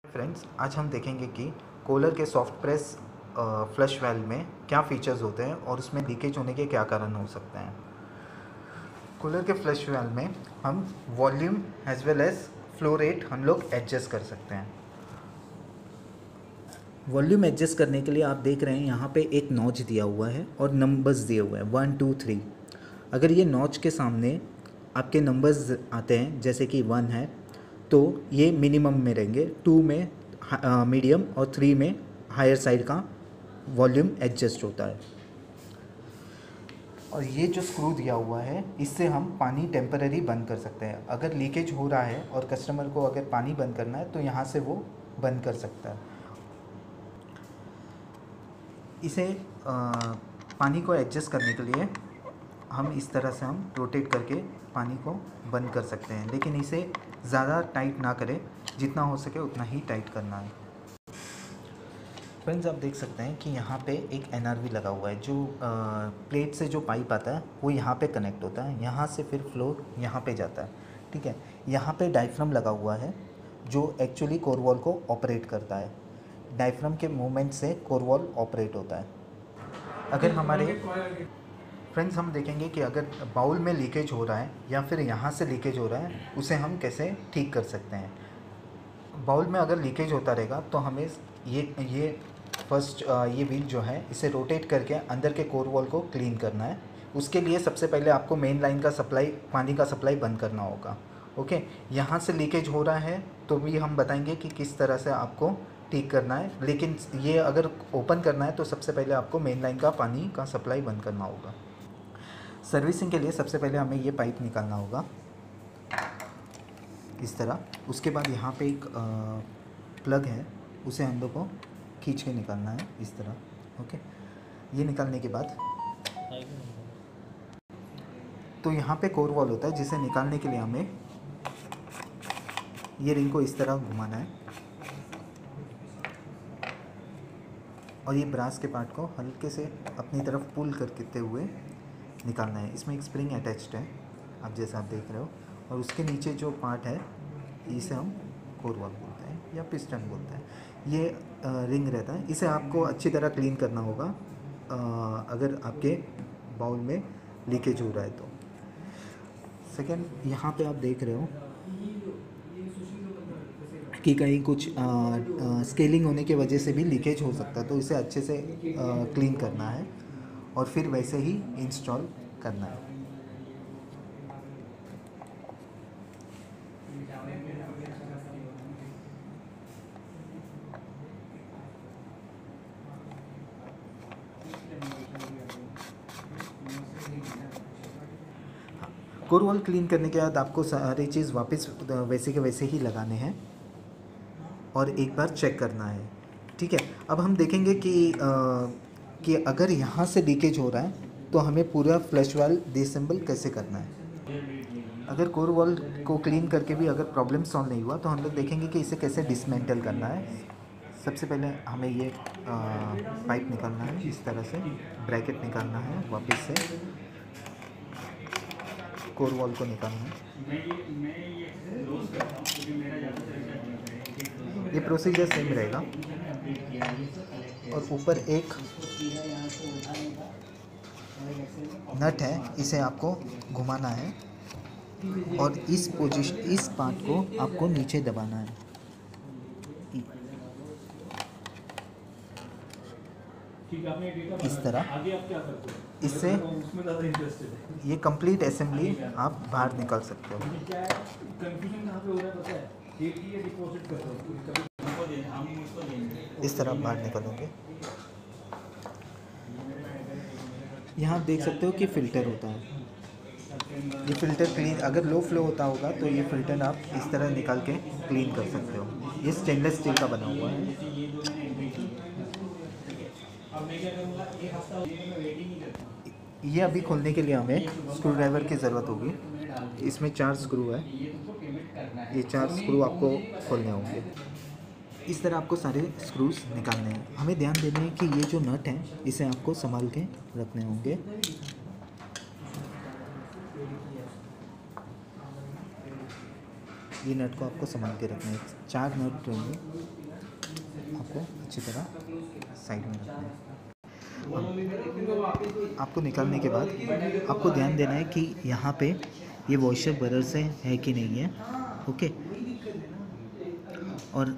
Friends, आज हम देखेंगे कि कूलर के सॉफ्ट प्रेस फ्लश वाल्व में क्या फीचर्स होते हैं और उसमें लीकेज होने के क्या कारण हो सकते हैं। कूलर के फ्लश वाल्व में हम volume as well as flow rate हम लोग एडजस्ट कर सकते हैं। वॉल्यूम एडजस्ट करने के लिए आप देख रहे हैं यहाँ पे एक नॉच दिया हुआ है और नंबर्स दिए हुए हैं 1 2 3। अगर ये नॉच के सामने आपके नंबर्स आते हैं जैसे कि 1 है तो ये मिनिमम में रहेंगे, 2 में मीडियम और 3 में हायर साइड का वॉल्यूम एडजस्ट होता है। और ये जो स्क्रू दिया हुआ है इससे हम पानी टेम्पररी बंद कर सकते हैं। अगर लीकेज हो रहा है और कस्टमर को अगर पानी बंद करना है तो यहाँ से वो बंद कर सकता है। इसे पानी को एडजस्ट करने के लिए हम इस तरह से हम रोटेट करके पानी को बंद कर सकते हैं, लेकिन इसे ज़्यादा टाइट ना करें, जितना हो सके उतना ही टाइट करना है। फ्रेंड्स, आप देख सकते हैं कि यहाँ पे एक NRV लगा हुआ है। जो प्लेट से जो पाइप आता है वो यहाँ पे कनेक्ट होता है, यहाँ से फिर फ्लो यहाँ पे जाता है। ठीक है, यहाँ पे डायफ्राम लगा हुआ है जो एक्चुअली कोर वॉल को ऑपरेट करता है। डायफ्राम के मूवमेंट से कोर वॉल ऑपरेट होता है। अगर हमारे फ्रेंड्स, हम देखेंगे कि अगर बाउल में लीकेज हो रहा है या फिर यहाँ से लीकेज हो रहा है, उसे हम कैसे ठीक कर सकते हैं। बाउल में अगर लीकेज होता रहेगा तो हमें ये फर्स्ट ये व्हील जो है इसे रोटेट करके अंदर के कोर वॉल को क्लीन करना है। उसके लिए सबसे पहले आपको मेन लाइन का सप्लाई, पानी का सप्लाई बंद करना होगा। ओके, यहाँ से लीकेज हो रहा है तो भी हम बताएंगे कि किस तरह से आपको ठीक करना है, लेकिन ये अगर ओपन करना है तो सबसे पहले आपको मेन लाइन का पानी का सप्लाई बंद करना होगा। सर्विसिंग के लिए सबसे पहले हमें ये पाइप निकालना होगा इस तरह। उसके बाद यहाँ पे एक प्लग है, उसे हम लोग को खींच के निकालना है इस तरह। ओके, ये निकालने के बाद तो यहाँ पे कोर वॉल होता है, जिसे निकालने के लिए हमें ये रिंग को इस तरह घुमाना है और ये ब्रास के पार्ट को हल्के से अपनी तरफ पुल करते हुए निकालना है। इसमें एक स्प्रिंग अटैच्ड है, आप जैसा आप देख रहे हो, और उसके नीचे जो पार्ट है इसे हम कोर वॉल बोलते हैं या पिस्टन बोलते हैं। ये रिंग रहता है, इसे आपको अच्छी तरह क्लीन करना होगा अगर आपके बाउल में लीकेज हो रहा है तो। सेकेंड, यहाँ पे आप देख रहे हो कि कहीं कुछ स्केलिंग होने की वजह से भी लीकेज हो सकता है, तो इसे अच्छे से क्लीन करना है और फिर वैसे ही इंस्टॉल करना है। कोर वॉल क्लीन करने के बाद आपको सारी चीज़ वापस वैसे के वैसे ही लगाने हैं और एक बार चेक करना है। ठीक है, अब हम देखेंगे कि अगर यहाँ से लीकेज हो रहा है तो हमें पूरा फ्लश वाल्व डिसेंबल कैसे करना है। अगर कोर वॉल को क्लीन करके भी अगर प्रॉब्लम सॉल्व नहीं हुआ तो हम लोग देखेंगे कि इसे कैसे डिसमेंटल करना है। सबसे पहले हमें ये पाइप निकालना है, इस तरह से ब्रैकेट निकालना है, वापस से कोर वॉल को निकालना है। ये प्रोसीजर सेम रहेगा और ऊपर एक नट है, इसे आपको घुमाना है और इस पार्ट को आपको नीचे दबाना है। इस तरह, इससे ये कंप्लीट असेंबली आप बाहर निकाल सकते हो। इस तरह आप बाहर निकालोगे। यहाँ आप देख सकते हो कि फ़िल्टर होता है। ये फ़िल्टर क्लीन, अगर लो फ्लो होता होगा तो ये फ़िल्टर आप इस तरह निकाल के क्लीन कर सकते हो। ये स्टेनलेस स्टील का बना हुआ है। ये अभी खोलने के लिए हमें स्क्रू ड्राइवर की ज़रूरत होगी। इसमें 4 स्क्रू है, ये 4 स्क्रू आपको खोलने होंगे। इस तरह आपको सारे स्क्रूज निकालने हैं। हमें ध्यान देना है कि ये जो नट है इसे आपको संभाल के रखने होंगे। ये नट को आपको संभाल के रखना है। 4 नट रहेंगे, आपको अच्छी तरह साइड में रखना है। आपको निकालने के बाद आपको ध्यान देना है कि यहाँ पे ये वॉशर बरर से है कि नहीं है। ओके। और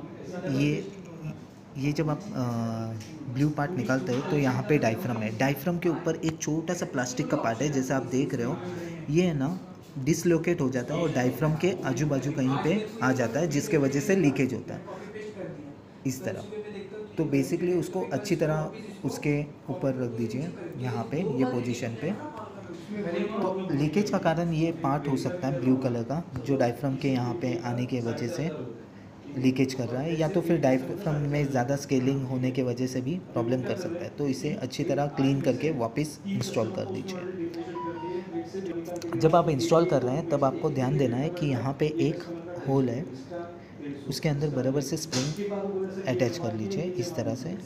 ये जब आप ब्लू पार्ट निकालते हो तो यहाँ पे डायफ्राम है। डायफ्राम के ऊपर एक छोटा सा प्लास्टिक का पार्ट है, जैसे आप देख रहे हो। ये है ना, डिसलोकेट हो जाता है और डायफ्राम के आजू बाजू कहीं पे आ जाता है, जिसके वजह से लीकेज होता है इस तरह। तो बेसिकली उसको अच्छी तरह उसके ऊपर रख दीजिए, यहाँ पे ये पोजीशन पे। तो लीकेज का कारण ये पार्ट हो सकता है ब्लू कलर का, जो डायफ्राम के यहाँ पे आने की वजह से लीकेज कर रहा है, या तो फिर डायफ्राम में ज़्यादा स्केलिंग होने के वजह से भी प्रॉब्लम कर सकता है। तो इसे अच्छी तरह क्लीन करके वापस इंस्टॉल कर दीजिए। जब आप इंस्टॉल कर रहे हैं तब आपको ध्यान देना है कि यहाँ पे एक होल है, उसके अंदर बराबर से स्प्रिंग अटैच कर लीजिए इस तरह से।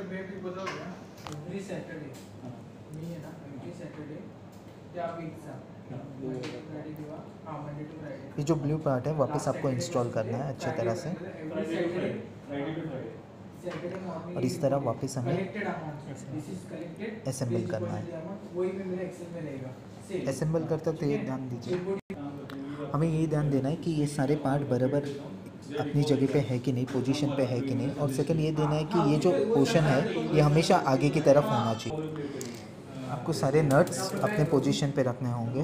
ये जो ब्लू पार्ट है वापस आपको इंस्टॉल करना है अच्छी तरह से, और इस तरह वापस हमें असेंबल करना है। असेंबल करते तो ये ध्यान दीजिए, हमें ये ध्यान देना है कि ये सारे पार्ट बराबर अपनी जगह पे है कि नहीं, पोजीशन पे है कि नहीं। और सेकंड ये देना है कि ये जो पोर्शन है ये हमेशा आगे की तरफ होना चाहिए। आपको सारे नट्स अपने पोजीशन पे रखने होंगे।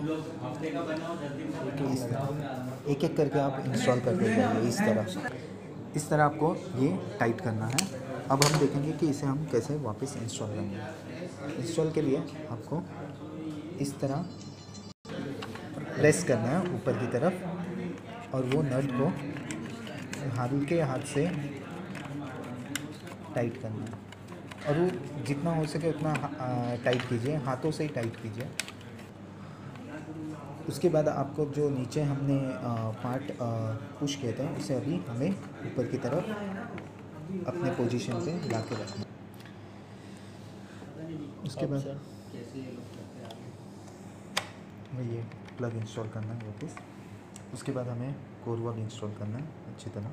इस तरह एक एक करके आप इंस्टॉल करते जाइए इस तरह आपको ये टाइट करना है। अब हम देखेंगे कि इसे हम कैसे वापस इंस्टॉल करेंगे। इंस्टॉल के लिए आपको इस तरह प्रेस करना है ऊपर की तरफ, और वो नट को हल्के हाथ से टाइट करना है। और वो जितना हो सके उतना टाइट कीजिए, हाथों से ही टाइट कीजिए। उसके बाद आपको जो नीचे हमने पार्ट पुश किए थे उसे अभी हमें ऊपर की तरफ अपने पोजीशन पे ला के रखना है। उसके बाद हमें ये प्लग इंस्टॉल करना है वापस। उसके बाद हमें कोरवा भी इंस्टॉल करना है अच्छी तरह।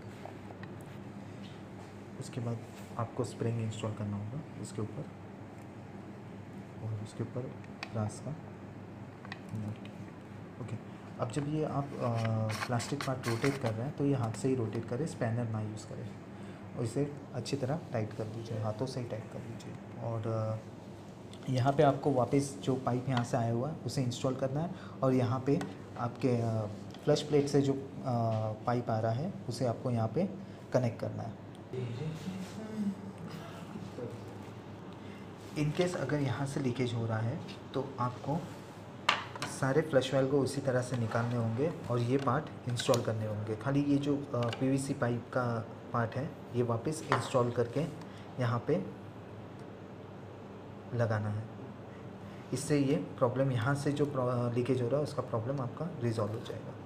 उसके बाद आपको स्प्रिंग इंस्टॉल करना होगा इसके ऊपर, और उसके ऊपर ग्लास का। ओके। अब जब ये आप प्लास्टिक पार्ट रोटेट कर रहे हैं तो ये हाथ से ही रोटेट करें, स्पैनर ना यूज़ करें, और इसे अच्छी तरह टाइट कर दीजिए, हाथों से ही टाइट कर दीजिए। और यहाँ पे आपको वापस जो पाइप यहाँ से आया हुआ है उसे इंस्टॉल करना है, और यहाँ पे आपके फ्लश प्लेट से जो पाइप आ रहा है उसे आपको यहाँ पे कनेक्ट करना है। इन केस अगर यहाँ से लीकेज हो रहा है तो आपको सारे फ्लश वाल्व को उसी तरह से निकालने होंगे और ये पार्ट इंस्टॉल करने होंगे। खाली ये जो पीवीसी पाइप का पार्ट है ये वापस इंस्टॉल करके यहाँ पे लगाना है। इससे ये प्रॉब्लम यहाँ से जो लीकेज हो रहा है उसका प्रॉब्लम आपका रिजॉल्व हो जाएगा।